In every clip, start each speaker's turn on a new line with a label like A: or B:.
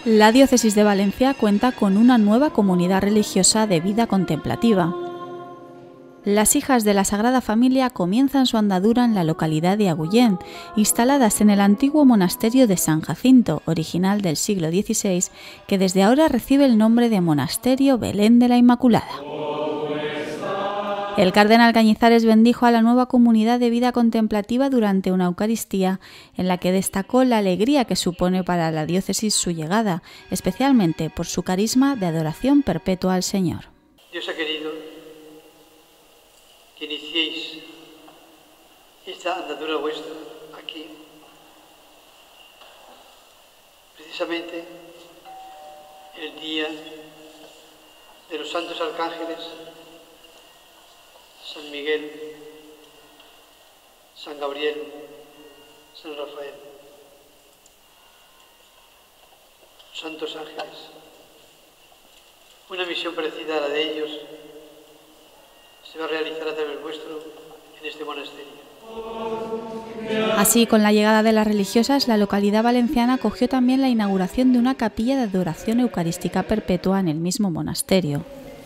A: La Diócesis de Valencia cuenta con una nueva comunidad religiosa de vida contemplativa. Las Hijas de la Sagrada Familia comienzan su andadura en la localidad de Agullén, instaladas en el antiguo monasterio de San Jacinto, original del siglo XVI, que desde ahora recibe el nombre de Monasterio Belén de la Inmaculada. El cardenal Cañizares bendijo a la nueva comunidad de vida contemplativa durante una Eucaristía en la que destacó la alegría que supone para la diócesis su llegada, especialmente por su carisma de adoración perpetua al Señor.
B: Dios ha querido que iniciéis esta andadura vuestra aquí, precisamente el día de los santos arcángeles San Miguel, San Gabriel, San Rafael, santos ángeles. Una misión parecida a la de ellos se va a realizar a través vuestro en este monasterio.
A: Así, con la llegada de las religiosas, la localidad valenciana acogió también la inauguración de una capilla de adoración eucarística perpetua en el mismo monasterio.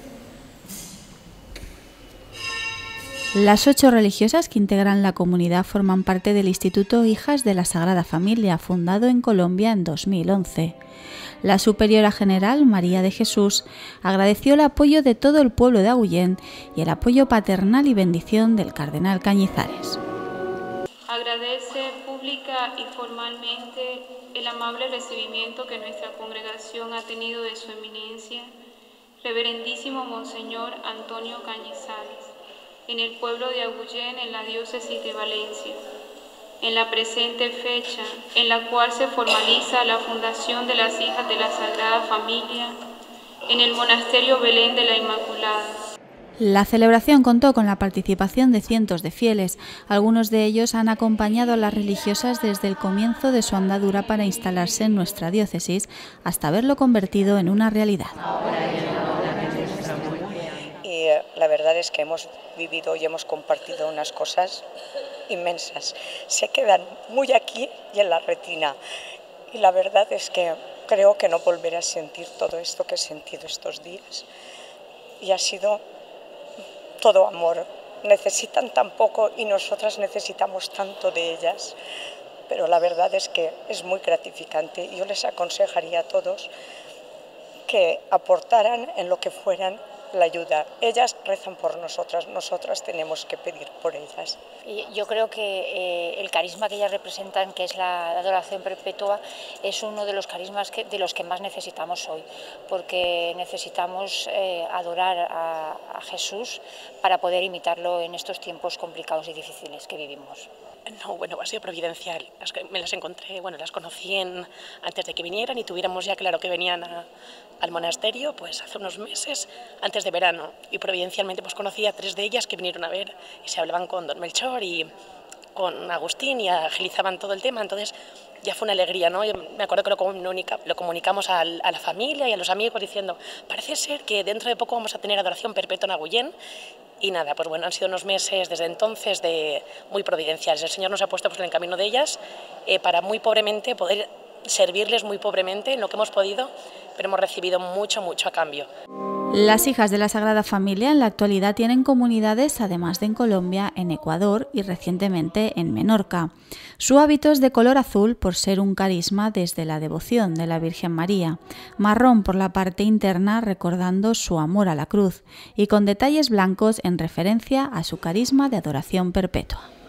A: Las 8 religiosas que integran la comunidad forman parte del Instituto Hijas de la Sagrada Familia, fundado en Colombia en 2011. La superiora general, María de Jesús, agradeció el apoyo de todo el pueblo de Agullén y el apoyo paternal y bendición del cardenal Cañizares.
C: Agradece pública y formalmente el amable recibimiento que nuestra congregación ha tenido de su eminencia, reverendísimo Monseñor Antonio Cañizares, en el pueblo de Agullén, en la diócesis de Valencia, en la presente fecha en la cual se formaliza la fundación de las Hijas de la Sagrada Familia en el Monasterio Belén de la Inmaculada.
A: La celebración contó con la participación de cientos de fieles. Algunos de ellos han acompañado a las religiosas desde el comienzo de su andadura para instalarse en nuestra diócesis hasta verlo convertido en una realidad.
D: La verdad es que hemos vivido y hemos compartido unas cosas inmensas. Se quedan muy aquí y en la retina. Y la verdad es que creo que no volveré a sentir todo esto que he sentido estos días. Y ha sido todo amor. Necesitan tan poco y nosotras necesitamos tanto de ellas. Pero la verdad es que es muy gratificante. Yo les aconsejaría a todos que aportaran en lo que fueran la ayuda. Ellas rezan por nosotras, nosotras tenemos que pedir por ellas.
E: Yo creo que el carisma que ellas representan, que es la adoración perpetua, es uno de los carismas de los que más necesitamos hoy, porque necesitamos adorar a Jesús para poder imitarlo en estos tiempos complicados y difíciles que vivimos.
F: No, bueno, ha sido providencial. Me las encontré, bueno, las conocí antes de que vinieran y tuviéramos ya claro que venían al monasterio, pues hace unos meses, antes de verano. Y providencialmente pues conocí a 3 de ellas que vinieron a ver y se hablaban con don Melchor y con Agustín y agilizaban todo el tema, entonces ya fue una alegría, ¿no? Yo me acuerdo que lo comunicamos a la familia y a los amigos diciendo, parece ser que dentro de poco vamos a tener adoración perpetua en Agullén. Y nada, pues bueno, han sido unos meses desde entonces muy providenciales. El Señor nos ha puesto pues, en el camino de ellas para muy pobremente poder servirles muy pobremente en lo que hemos podido, pero hemos recibido mucho, mucho a cambio.
A: Las Hijas de la Sagrada Familia en la actualidad tienen comunidades, además de en Colombia, en Ecuador y recientemente en Menorca. Su hábito es de color azul por ser un carisma desde la devoción de la Virgen María, marrón por la parte interna recordando su amor a la cruz y con detalles blancos en referencia a su carisma de adoración perpetua.